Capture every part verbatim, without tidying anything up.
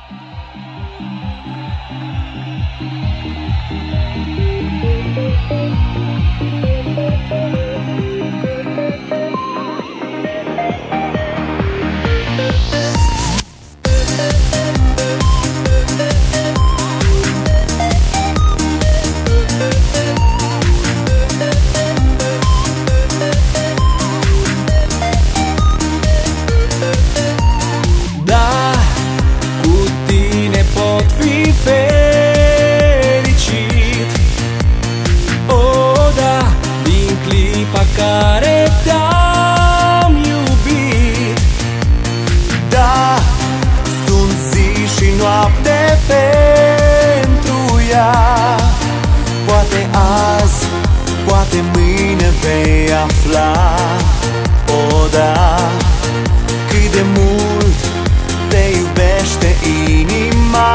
Care te-am iubit. Da, sunt zi și noapte pentru ea. Poate azi, poate mâine vei afla. O, da, cât de mult te iubește inima.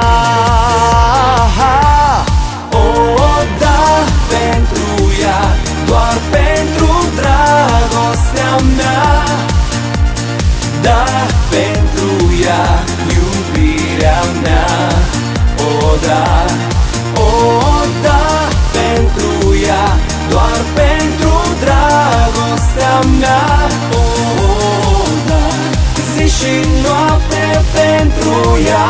O, da, pentru ea, doar pentru dragostea mea. Da, pentru ea, iubirea mea. O, da, o, da, pentru ea, doar pentru dragostea mea. O, da, zi și noapte pentru ea.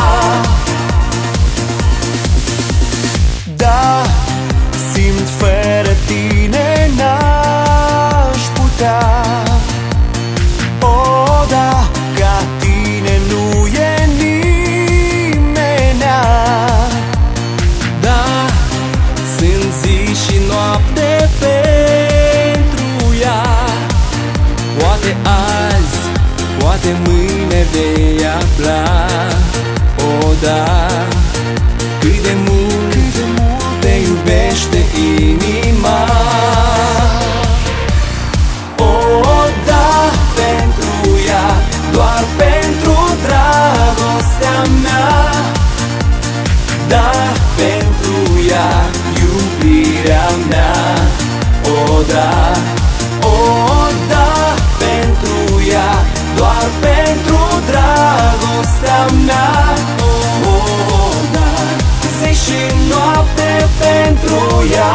Da, simt fără tine n-aș putea. O, da, ca tine nu e nimenea. Da, sunt zi și noapte pentru ea. Poate azi, poate mâine vei afla. O, da, cât de mult, cât de mult te iubește inima. O, da, pentru ea, doar pentru dragostea mea. Da, pentru ea, iubirea mea. O, da, o, da, pentru ea, doar pentru dragostea mea. O, da, zi și noapte pentru ea.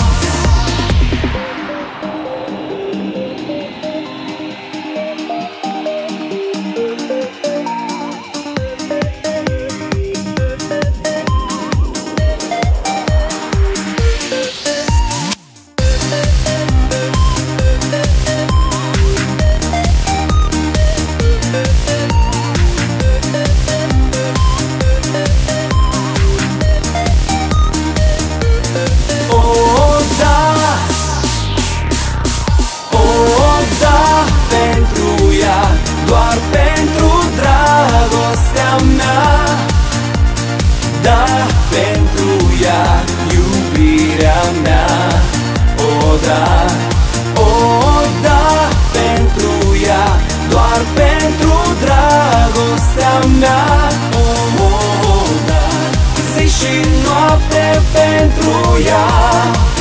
Doar pentru dragostea mea. Da, pentru ea, iubirea mea. O, da, o, da, pentru ea, doar pentru dragostea mea. O, da, zi și noapte pentru ea.